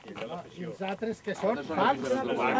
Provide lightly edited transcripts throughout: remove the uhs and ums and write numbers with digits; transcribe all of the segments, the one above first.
I els altres que són fans.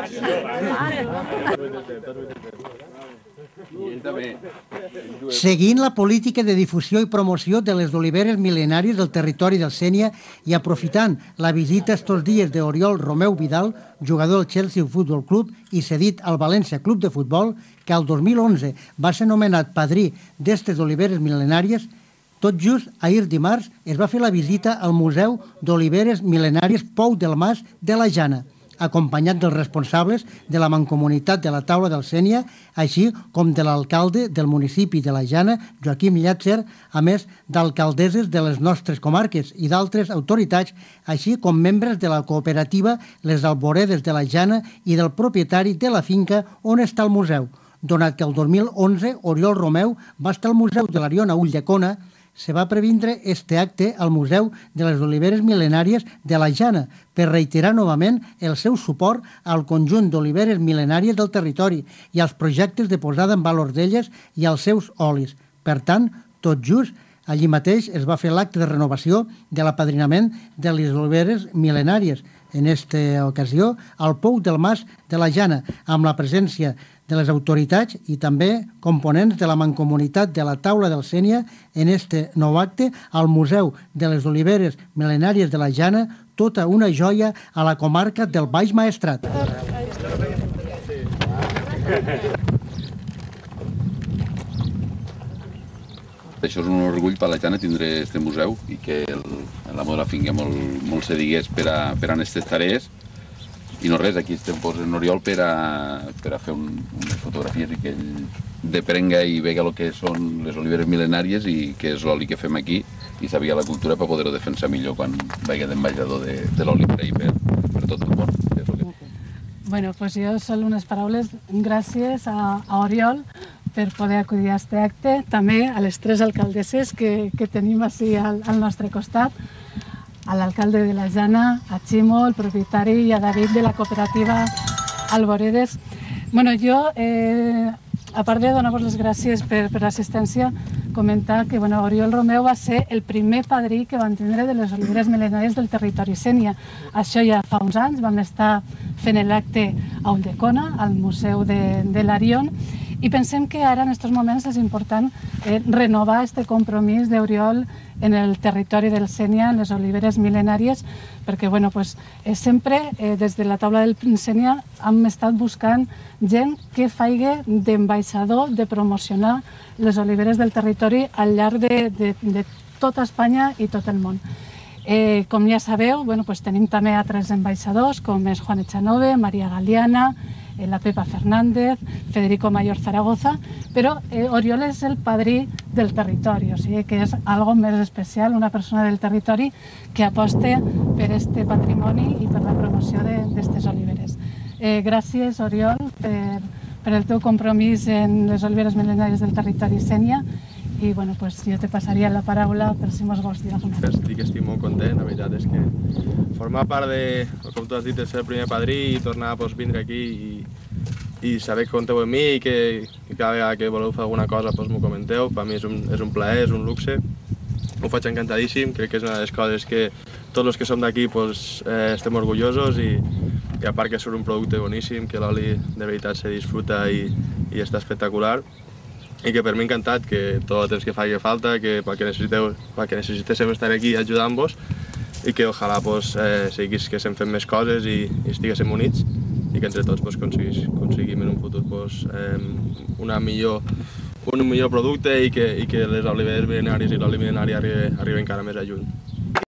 Seguint la política de difusió i promoció de les oliveres mil·lenàries del territori del Sénia i aprofitant la visita estos dies d'Oriol Romeu Vidal, jugador del Chelsea Football Club i cedit al València Club de Futbol, que al 2011 va ser nomenat padrí d'estes oliveres mil·lenàries, tot just ahir dimarts es va fer la visita al Museu d'Oliveres Mil·lenàries Pou del Mas de la Jana, acompanyat dels responsables de la Mancomunitat de la Taula del Sénia, així com de l'alcalde del municipi de la Jana, Joaquim Llàtzer, a més d'alcaldesses de les nostres comarques i d'altres autoritats, així com membres de la cooperativa Les Alboredes de la Jana i del propietari de la finca on està el museu, donat que el 2011 Oriol Romeu va estar al Museu de l'Arion a Ulldecona. Se va previndre este acte al Museu de les Oliveres Mil·lenàries de la Jana per reiterar novament el seu suport al conjunt d'oliveres mil·lenàries del territori i als projectes de posada en valor d'elles i als seus olis. Per tant, tot just, allí mateix es va fer l'acte de renovació de l'apadrinament de les oliveres mil·lenàries, en aquesta ocasió al Pou del Mas de la Jana, amb la presència de les autoritats i també components de la Mancomunitat de la Taula del Sénia en este nou acte al Museu de les Oliveres Mil·lenàries de la Jana, tota una joia a la comarca del Baix Maestrat. Això és un orgull per la Jana tindre este museu i que l'amo de la finca molt se digués per a aquestes tarees. I no res, aquí estem posant Oriol per a fer unes fotografies i que ell deprenga i vega el que són les oliveres mil·lenàries i què és l'oli que fem aquí i sabia la cultura per poder-ho defensar millor quan vagi d'ambaixador de l'oli per ahir per tot el món. Bueno, pues jo solo unes paraules. Gràcies a Oriol per poder acudir a aquest acte, també a les tres alcaldesses que tenim així al nostre costat, a l'alcalde de la Jana, a Ximo, el propietari, i a David de la cooperativa Alboredes. Bueno, jo, a part de donar-vos les gràcies per l'assistència, comentar que Oriol Romeu va ser el primer padrí que van tindre de les oliveres mil·lenàries del territori Sénia. Això ja fa uns anys, vam estar fent l'acte a Ulldecona, al Museu de l'Arion, i pensem que ara, en aquests moments, és important renovar aquest compromís d'Oriol en el territori del Sénia, en les oliveres mil·lenàries, perquè sempre des de la taula del Sénia hem estat buscant gent que faci d'ambaixador, de promocionar les oliveres del territori al llarg de tota Espanya i tot el món. Com ja sabeu, tenim també altres ambaixadors, com és Juan Echanove, Maria Galiana, la Pepa Fernández, Federico Mayor Zaragoza, però Oriol és el padrí del territori, o sigui que és algo més especial, una persona del territori que aposta per aquest patrimoni i per la promoció d'aquestes oliveres. Gràcies, Oriol, per el teu compromís en les oliveres mil·lenàries del territori Sénia, i jo te passaria la paraula per si mos vols dir alguna cosa. Estic molt content, la veritat és que formar part de, com tu has dit, de ser el primer padrí i tornar a vindre aquí i saber que compteu amb mi i que cada vegada que voleu fer alguna cosa m'ho comenteu. Per mi és un plaer, és un luxe, ho faig encantadíssim, crec que és una de les coses que tots els que som d'aquí estem orgullosos i a part que surt un producte boníssim, que l'oli de veritat se disfruta i està espectacular. I que per mi encantat, que tot el temps que faci falta, que pel que necessitéssim estar aquí ajudant-vos i que ojalà seguíssim fent més coses i estiguéssim units i que entre tots aconseguim en un futur un millor producte i que les oliveres mil·lenàries i l'oli mil·lenari arriben encara més a lluny.